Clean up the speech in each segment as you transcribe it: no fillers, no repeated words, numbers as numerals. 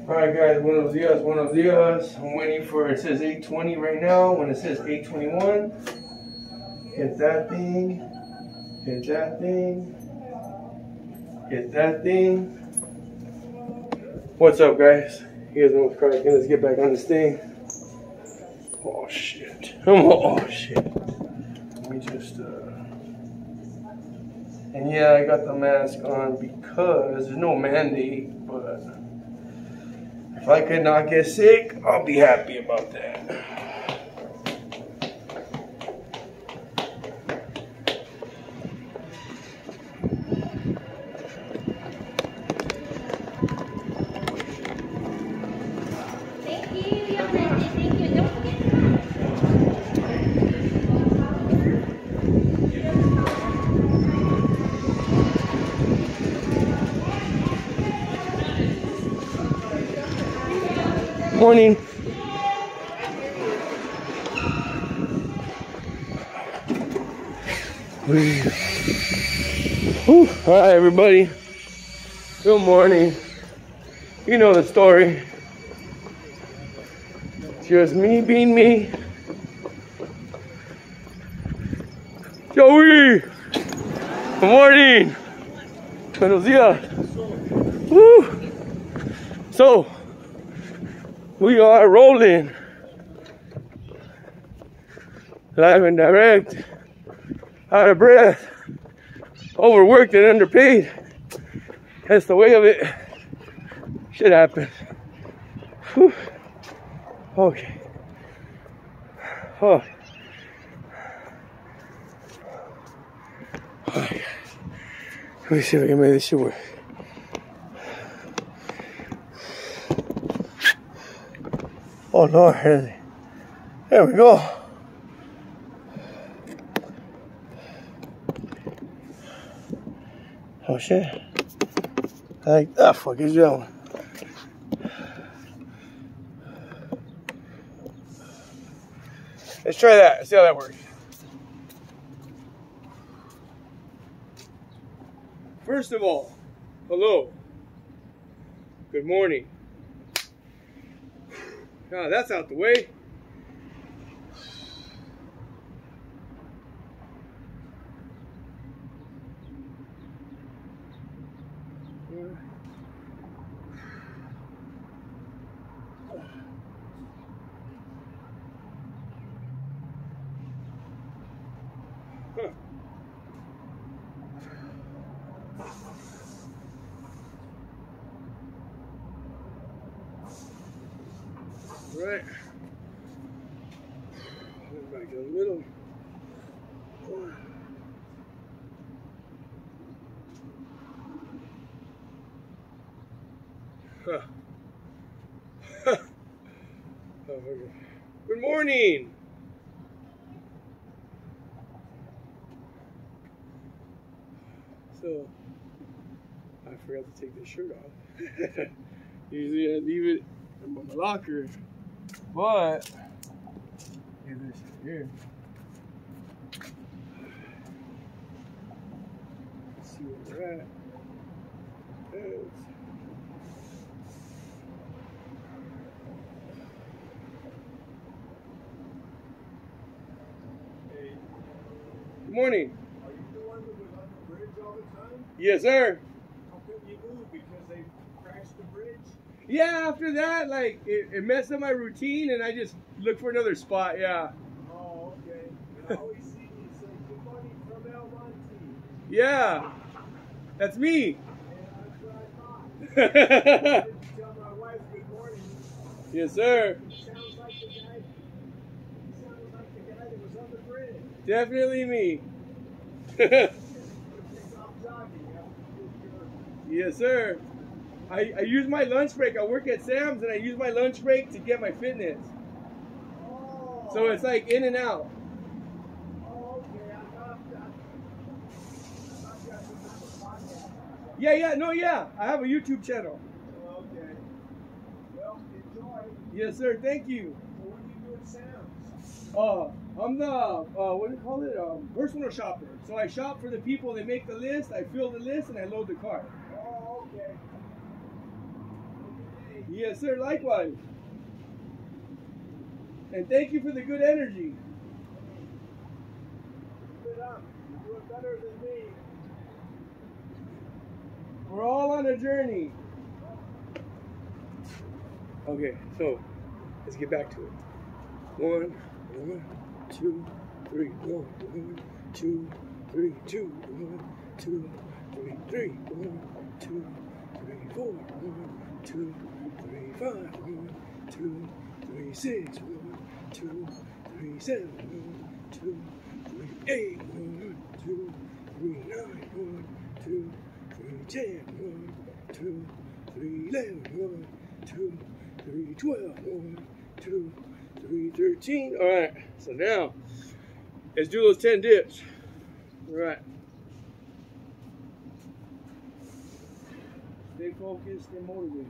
Alright guys, buenos dias, buenos dias. I'm waiting for, it says 8:20 right now, when it says 8:21. Hit that thing, hit that thing, hit that thing. What's up guys? You guys know what's cracking. Let's get back on this thing. Oh shit. Oh shit. Let me just, and yeah, I got the mask on because there's no mandate, but if I could not get sick, I'll be happy about that. Thank you. Thank you. Don't forget Morning. Whew. All right, everybody. Good morning. You know the story. It's just me being me. Joey. Good morning. Buenos dias. Woo. So, we are rolling. Live and direct. Out of breath. Overworked and underpaid. That's the way of it. Shit happens. Whew. Okay. Oh. Alright. Let me see if I can make this shit work. Oh Lord, there we go. Oh shit. Like, ah, fuck is that one? Let's try that, see how that works. First of all, hello. Good morning. Now that's out the way. Right. Back to the middle. Huh. Oh, okay. Good morning. So, I forgot to take this shirt off. Usually I leave it in my locker, but leave this here. Let's see where we're at. Good morning. Are you the one that was on the bridge all the time? Yes, sir. How come you moved? Because they crashed the bridge? Yeah, after that, like, it messed up my routine, and I just looked for another spot, yeah. Oh, okay. And I always see you say, good morning from El Monte. Yeah, that's me. And that's what I thought. I didn't tell my wife good morning. Yes, sir. He sounds like the guy. He sounded like the guy that was on the bridge. Definitely me. Stop jogging. Yes, sir. I use my lunch break. I work at Sam's, and I use my lunch break to get my fitness. Oh. So it's like in and out. Oh, okay. I thought you had some type of podcast. Yeah. I have a YouTube channel. Okay. Well, enjoy. Yes, sir. Thank you. So what do you do at Sam's? I'm the, what do you call it? Personal shopper. So I shop for the people. They make the list. I fill the list, and I load the cart. Oh, okay. Yes, sir, likewise. And thank you for the good energy. Keep it up. You're doing better than me. We're all on a journey. Okay, so let's get back to it. 1, 2, 3. 1, 2, 3, 2. 1, 2, 3, 3. 1, 2, 3, 4. 1, 2, 3, 5. 1, 2, 3, 6. 1, 2, 3, 7. 1, 2, 3, 8. 1, 2, 3, 9. 1, 2, 3, 10. 1, 2, 3, 11. 1, 2, 3, 12. 1, 2, 3, 13. All right, so now let's do those 10 dips. All right. Stay focused and motivated.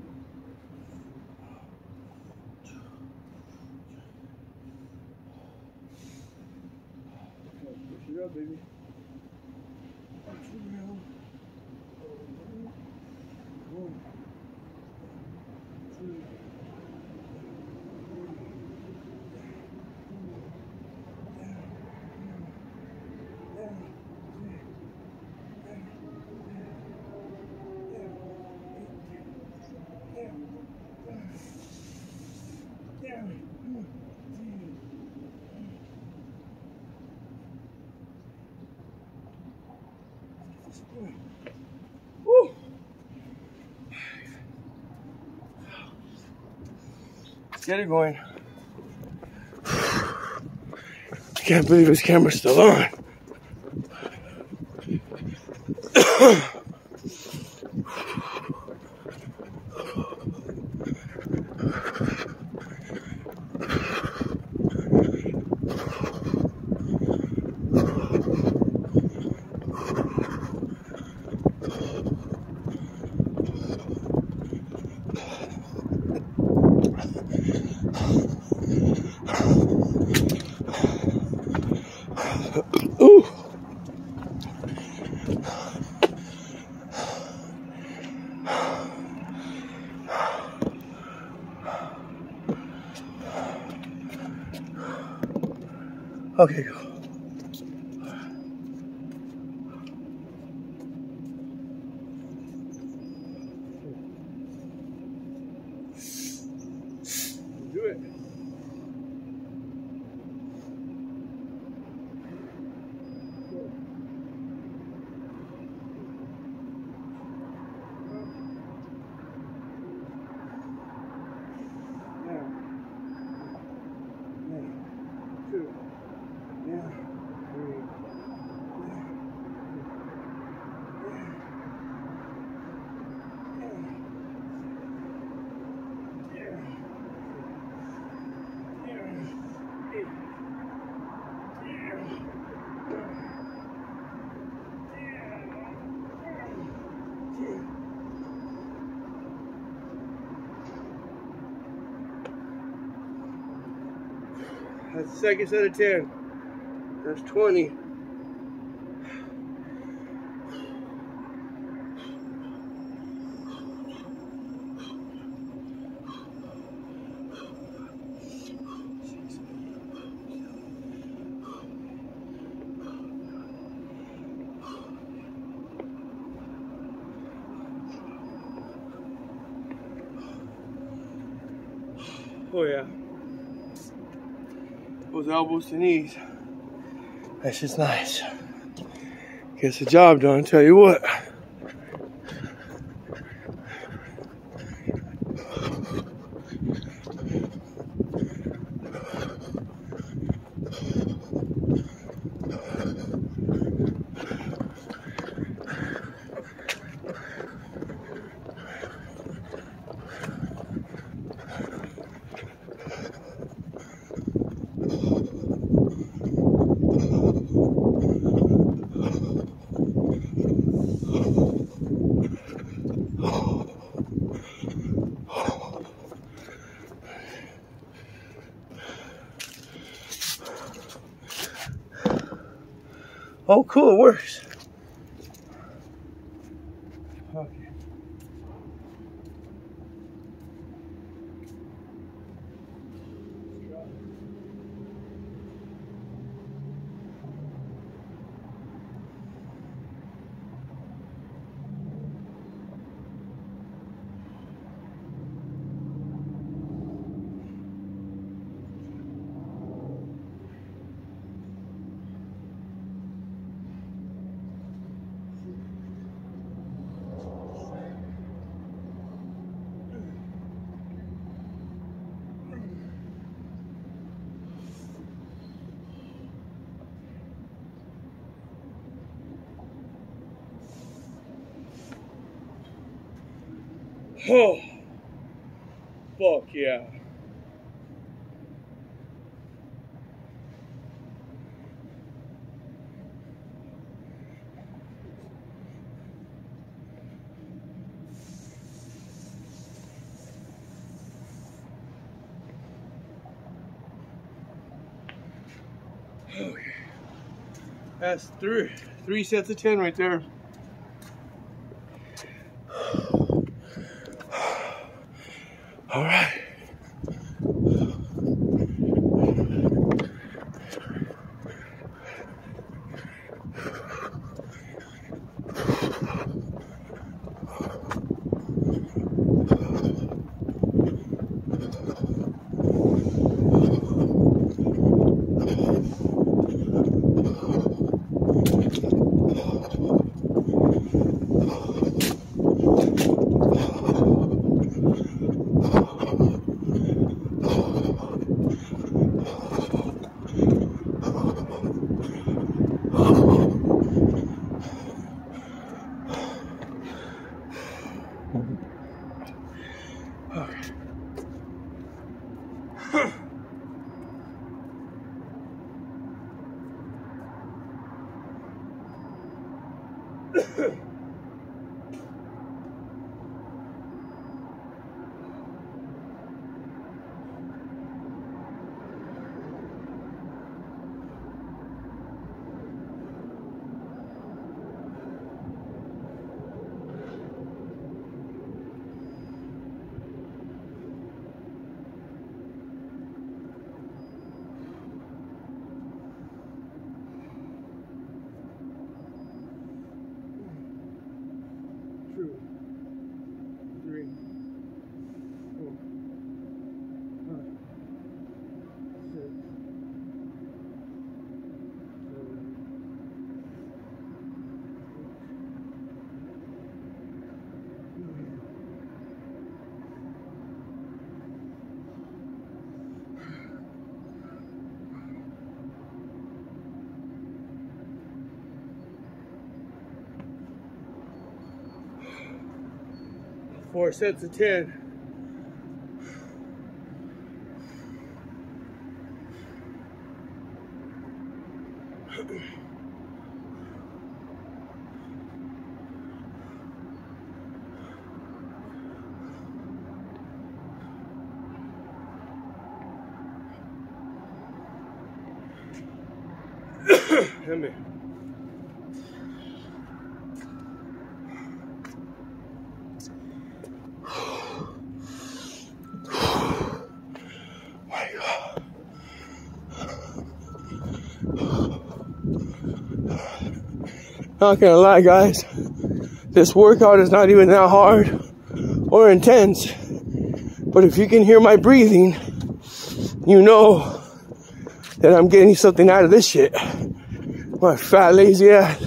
Push it up, baby. Push it around. 1, 2, 3. Woo. Let's get it going. I can't believe this camera's still on. Ooh. Okay, go. Do it. That's the second set of 10. That's 20. Oh yeah. Those elbows to knees. That's just nice. Gets the job done, tell you what. Oh, cool, it works. Okay. Oh, fuck yeah. Okay. That's three sets of 10 right there. All right. Four sets of 10. Come here. My God. Not gonna lie, guys. This workout is not even that hard or intense. But if you can hear my breathing, you know that I'm getting something out of this shit. My fat, lazy ass.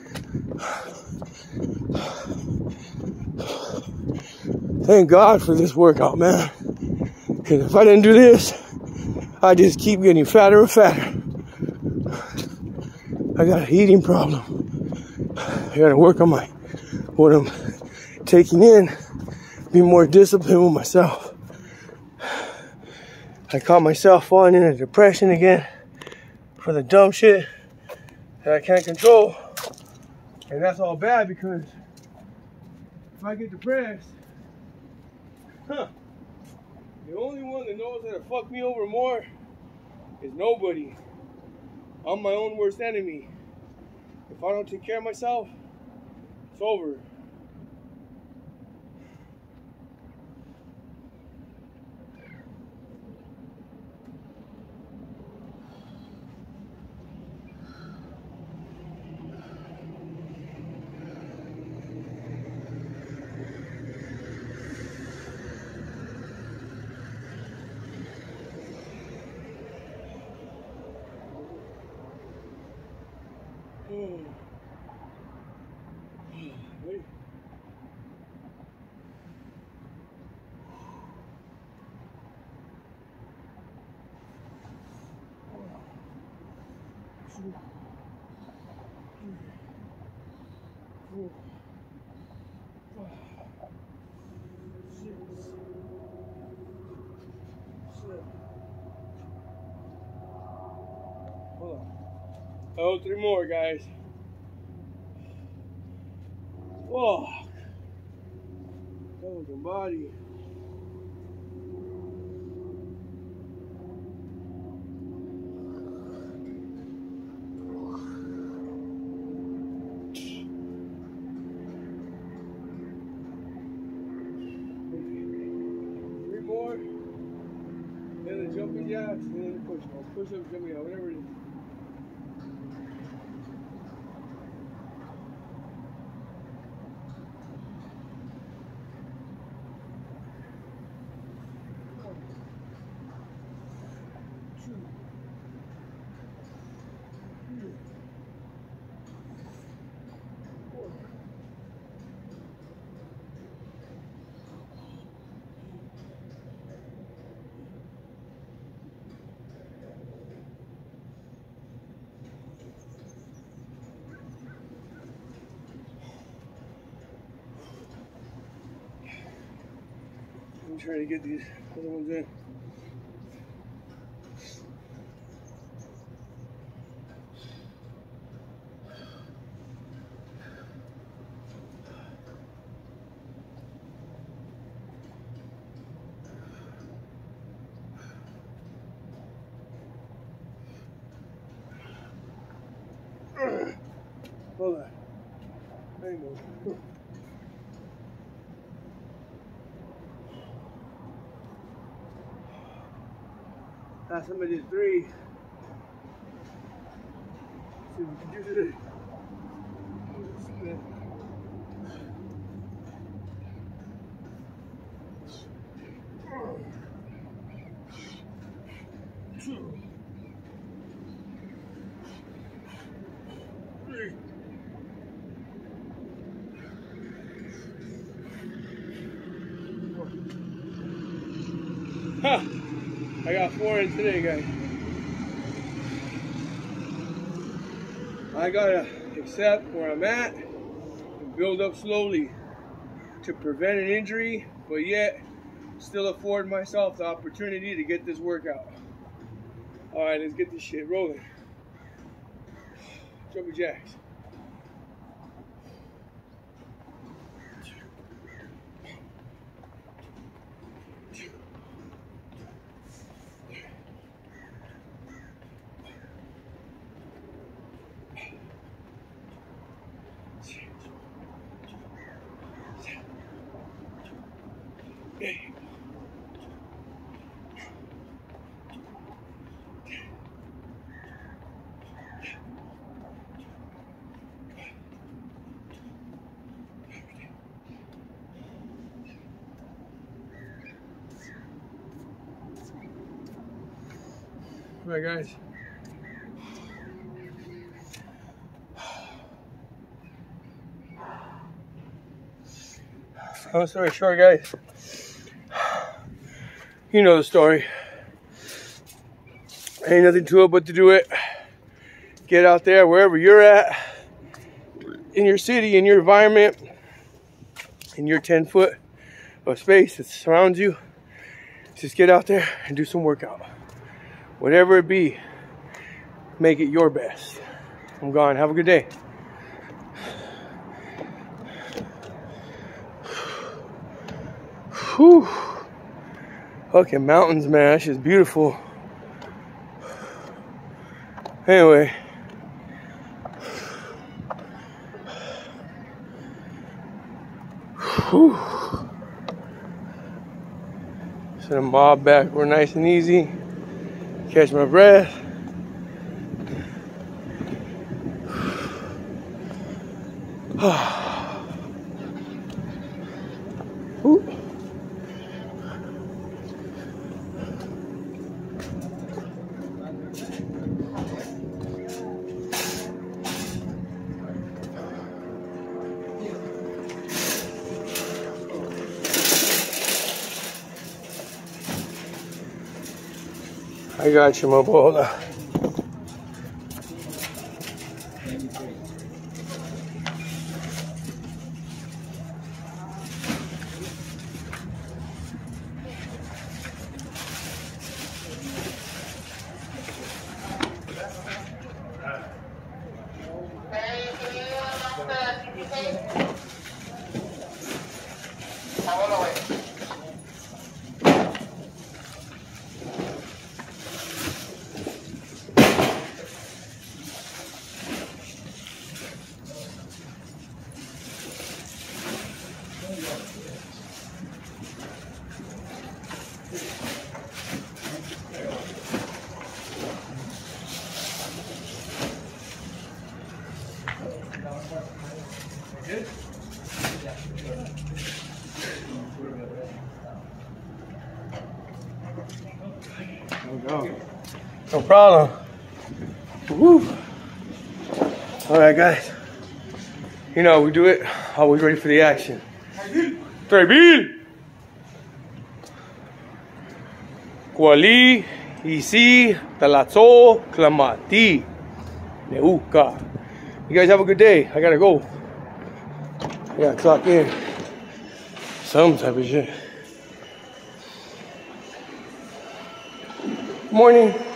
Thank God for this workout, man. Because if I didn't do this, I'd just keep getting fatter and fatter. I got an eating problem. I gotta work on what I'm taking in, be more disciplined with myself. I caught myself falling into depression again for the dumb shit that I can't control. And that's all bad because if I get depressed, the only one that knows how to fuck me over more is nobody. I'm my own worst enemy. If I don't take care of myself, it's over. Ready? Oh, 3 more, guys. Whoa. Oh, the body. Then the jumping jacks, and then the push-ups. Push-ups, jumping jacks, whatever it is. I'm trying to get these other ones in. Hold on. Hang on. Last time I did 3. See if we can do today. Huh. I got 4 in today, guys. I gotta accept where I'm at and build up slowly to prevent an injury, but yet still afford myself the opportunity to get this workout. Alright, let's get this shit rolling. Jumping jacks. All right, guys. Long story short, guys. You know the story. Ain't nothing to it but to do it. Get out there wherever you're at, in your city, in your environment, in your 10 foot of space that surrounds you. Just get out there and do some workout. Whatever it be, make it your best. I'm gone. Have a good day. Whew. Fucking mountains, man. That shit's beautiful. Anyway. Whew. Send them bob back. We're nice and easy. Catch my breath. Ooh. I got you, my boy. Hold on. No problem. Woo. All right, guys. You know, we do it. Always ready for the action. Treville. Kuali, Isi, Talatso, Klamati, Neuka. You guys have a good day. I gotta go. I gotta clock in. Some type of shit. Morning.